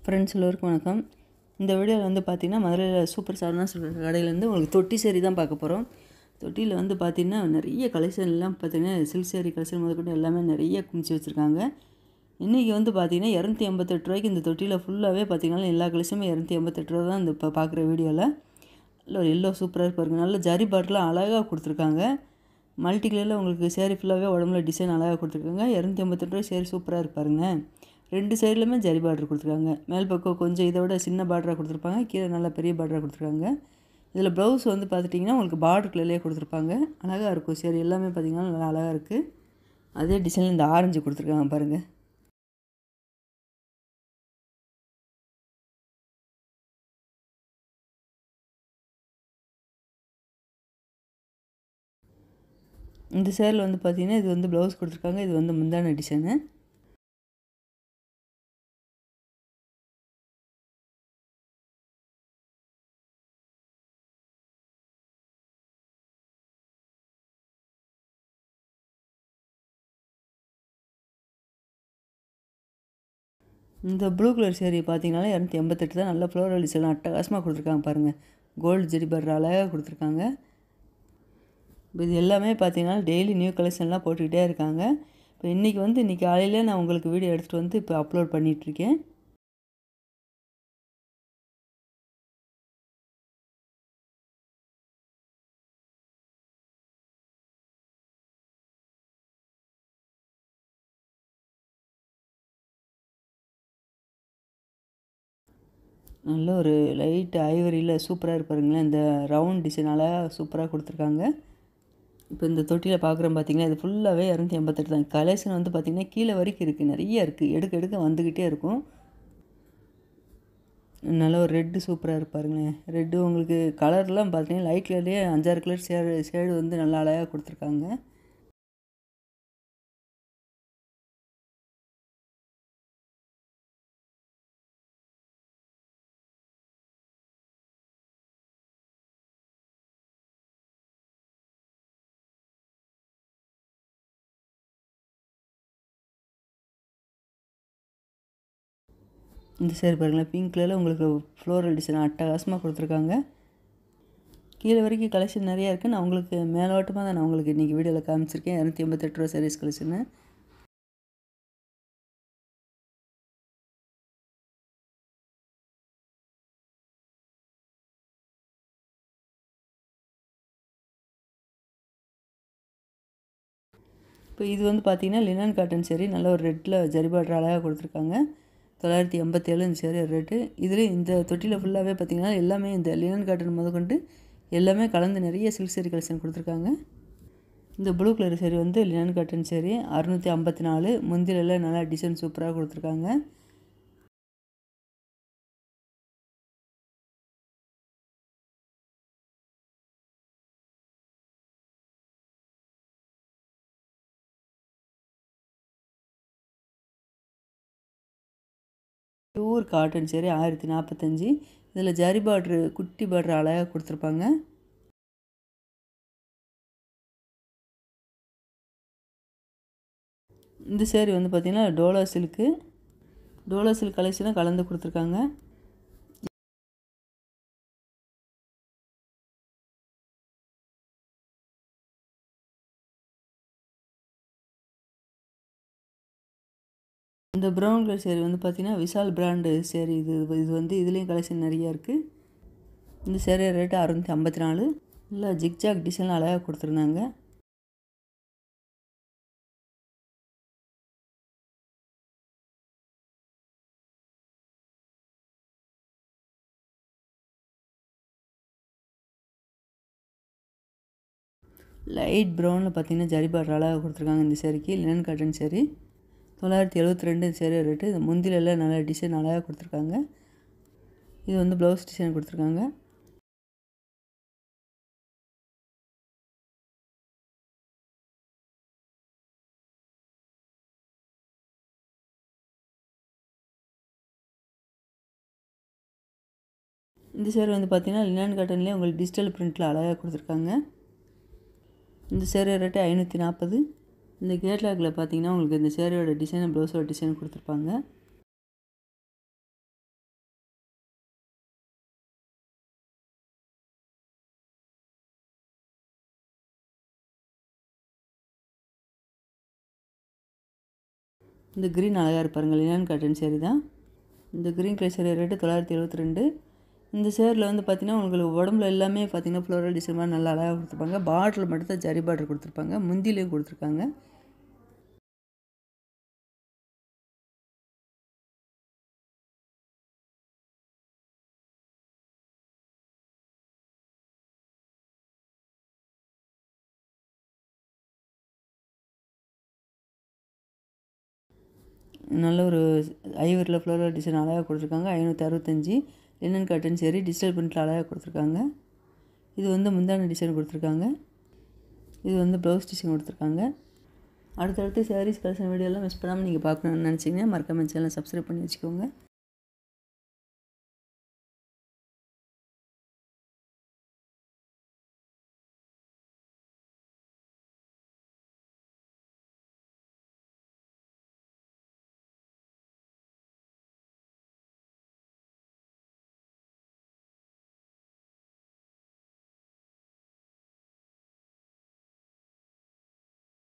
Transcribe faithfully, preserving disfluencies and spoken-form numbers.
Friends எல்லோருக்கும் வணக்கம். இந்த வீடியோவில் வந்து பார்த்திங்கன்னா மதுரையில் சூப்பர் சரவணா கடையிலேருந்து உங்களுக்கு தொட்டி சேரீ தான் பார்க்க போகிறோம். தொட்டியில் வந்து பார்த்திங்கன்னா நிறைய கலெக்ஷன்லாம் பார்த்திங்கன்னா சில்க் சேரீ கலெக்ஷன் முதற்கொண்டு எல்லாமே நிறைய குமிச்சு வச்சுருக்காங்க. இன்றைக்கி வந்து பார்த்திங்கன்னா இரநூத்தி எண்பத்தெட்டு ரூபாய்க்கு இந்த தொட்டியில் ஃபுல்லாகவே பார்த்திங்கன்னா எல்லா கலெக்ஷனுமே இரநூத்தி எண்பத்தெட்டு ரூபா தான் இந்த இப்போ பார்க்குற வீடியோவில். இல்லை ஒரு எல்லோ சூப்பராக இருப்பாருங்க. நல்ல ஜரி பாட்டெலாம் அழகாக கொடுத்துருக்காங்க. மல்டி கலரில் உங்களுக்கு சேரீ ஃபுல்லாகவே உடம்புல டிசைன் அழகாக கொடுத்துருக்காங்க. இரநூத்தி எண்பத்தெட்டு ரூபாய் சேரீ சூப்பராக இருப்பாருங்க. ரெண்டு சைட்லையுமே ஜரி பார்டர் கொடுத்துருக்காங்க. மேல் பக்கம் கொஞ்சம் இதை விட சின்ன பார்டராக கொடுத்துருப்பாங்க, கீழே நல்லா பெரிய பார்டராக கொடுத்துருக்காங்க. இதில் ப்ளவுஸ் வந்து பார்த்துட்டிங்கன்னா உங்களுக்கு பார்டர் கலர்லேயே கொடுத்துருப்பாங்க. அழகாக இருக்கும் சேரீ எல்லாமே பார்த்திங்கன்னா நல்லா அழகாக இருக்குது. அதே டிசைனில் இந்த ஆரஞ்சு கொடுத்துருக்காங்க பாருங்கள். இந்த சேரில் வந்து பார்த்திங்கன்னா இது வந்து ப்ளவுஸ் கொடுத்துருக்காங்க. இது வந்து முந்தான டிசைனு. இந்த ப்ளூ கலர் சேரீ பார்த்தீங்கனாலே இரநூத்தி எண்பத்தெட்டு தான். நல்ல ஃப்ளோரல் டிசைன் அட்டகாசமாக கொடுத்துருக்காங்க பாருங்கள். கோல்டு ஜரி பார்டர் அழகாக கொடுத்துருக்காங்க. இது எல்லாமே பார்த்தீங்கன்னா டெய்லி நியூ கலெக்ஷன்லாம் போட்டுக்கிட்டே இருக்காங்க. இப்போ இன்றைக்கி வந்து இன்றைக்கி காலையில் நான் உங்களுக்கு வீடியோ எடுத்துகிட்டு வந்து இப்போ அப்லோட் பண்ணிகிட்ருக்கேன். நல்ல ஒரு லைட் ஐவரியில் சூப்பராக இருப்பாருங்களேன். இந்த ரவுண்ட் டிசைன் அழகாக சூப்பராக கொடுத்துருக்காங்க. இப்போ இந்த தொட்டியில் பார்க்குறோம் பார்த்திங்கன்னா இது ஃபுல்லாகவே இரநூத்தி எண்பத்தெட்டு தான். கலெக்ஷன் வந்து பார்த்திங்கன்னா கீழே வரைக்கும் இருக்குது, நிறைய இருக்குது, எடுக்க எடுக்க வந்துக்கிட்டே இருக்கும். நல்ல ஒரு ரெட்டு சூப்பராக இருப்பாருங்களேன். ரெட்டு உங்களுக்கு கலர்லாம் பார்த்தீங்கன்னா லைட் கலர்லேயே அஞ்சாறு கலர் ஷேடு ஷேடு வந்து நல்லா அழகாக கொடுத்துருக்காங்க. இந்த சேரீ பாருங்களேன், பிங்க் கலரில் உங்களுக்கு ஃப்ளோரல் டிசைன் அட்டகாசமாக கொடுத்துருக்காங்க. கீழே வரைக்கும் கலெக்ஷன் நிறையா இருக்குது. நான் உங்களுக்கு மேலோட்டமாக தான் நான் உங்களுக்கு இன்றைக்கி வீடியோவில் காமிச்சிருக்கேன். இரநூத்தி எண்பத்தெட்டு ரூபா சாரீஸ் கலெக்ஷனு. இப்போ இது வந்து பார்த்திங்கன்னா லினன் காட்டன் சேரீ. நல்ல ஒரு ரெட்டில் ஜரி பார்டர் அழகாக கொடுத்துருக்காங்க. தொள்ளாயிரத்தி எண்பத்தி ஏழு இந்த சேரீ ரேட்டு. இதில் இந்த தொட்டியில் ஃபுல்லாகவே பார்த்திங்கன்னா எல்லாமே இந்த லினன் காட்டன் முதற்கொண்டு எல்லாமே கலந்து நிறைய சில்க் சேரீ கலெக்ஷன் கொடுத்துருக்காங்க. இந்த ப்ளூ கலர் சேரீ வந்து லினன் காட்டன் சேரீ அறுநூற்றி ஐம்பத்தி நாலு. முந்திலெல்லாம் நல்லா டிசைன் சூப்பராக கொடுத்துருக்காங்க. பியூர் காட்டன் சேரீ ஆயிரத்தி நாற்பத்தஞ்சு. இதில் ஜரி பார்ட்ரு குட்டி பார்ட்ரு அழகாக கொடுத்துருப்பாங்க. இந்த சேரீ வந்து பார்த்திங்கன்னா டோலா சில்க்கு. டோலா சில்க் கலெக்ஷனாக கலந்து கொடுத்துருக்காங்க. இந்த ப்ரௌன் கலர் சேரீ வந்து பார்த்திங்கன்னா விஷால் பிராண்டு சேரீ. இது இது வந்து இதுலேயும் கலெக்ஷன் நிறையா இருக்குது. இந்த சேரீ ரேட்டு அறுநூற்றி ஐம்பத்தி நாலு. நல்லா ஜிக்ஜாக் டிசைன் அழகாக கொடுத்துருந்தாங்க. லைட் ப்ரௌனில் பார்த்திங்கன்னா ஜரி பார்டர் அழகாக கொடுத்துருக்காங்க. இந்த சேரீக்கு லினன் காட்டன் சேரீ தொள்ளாயிரத்தி எழுபத்தி ரெண்டு சேரீ ரேட்டு. இந்த முந்திலெல்லாம் நல்லா டிசைன் அழகாக கொடுத்துருக்காங்க. இது வந்து ப்ளவுஸ் டிசைன் கொடுத்துருக்காங்க. இந்த சேரீ வந்து பார்த்திங்கன்னா லினன் காட்டன்லேயே உங்களுக்கு டிஜிட்டல் பிரிண்டில் அழகாக கொடுத்துருக்காங்க. இந்த சேரீ ரேட்டு ஐநூற்றி நாற்பது. இந்த கேட்லாகில் பார்த்திங்கன்னா உங்களுக்கு இந்த சேரீயோட டிசைன் ப்ளவுஸோட டிசைன் கொடுத்துருப்பாங்க. இந்த க்ரீன் அழகாக இருப்பாருங்க, லினன் காட்டன் சேரீ தான். இந்த க்ரீன் கலர் சேரீ ரேட்டு தொள்ளாயிரத்தி எழுபத்தி ரெண்டு. இந்த சேரில் வந்து பார்த்திங்கன்னா உங்களுக்கு உடம்புல எல்லாமே பார்த்திங்கன்னா ஃப்ளோரல் டிசைன் மாதிரி நல்லா அழகாக கொடுத்துருப்பாங்க. பார்டரில் மட்டும் தான் ஜரி பார்டர் கொடுத்துருப்பாங்க, முந்திலையும் கொடுத்துருக்காங்க. நல்ல ஒரு ஐவரில் ஃப்ளோரல் டிசைன் அழகாக கொடுத்துருக்காங்க. ஐநூற்றி அறுபத்தஞ்சி. லினன் காட்டன் சேரீ டிஜிட்டல் பிரிண்டில் அழகாக கொடுத்துருக்காங்க. இது வந்து முந்தான டிசைன் கொடுத்துருக்காங்க. இது வந்து ப்ளவுஸ் டிசைன் கொடுத்துருக்காங்க. அடுத்தடுத்து சாரீஸ் கலெக்ஷன் வீடியோலாம் மிஸ் பண்ணாமல் நீங்கள் பார்க்கணுன்னு நினச்சிங்கன்னா மறக்காம சேனலை சப்ஸ்கிரைப் பண்ணி வச்சுக்கோங்க.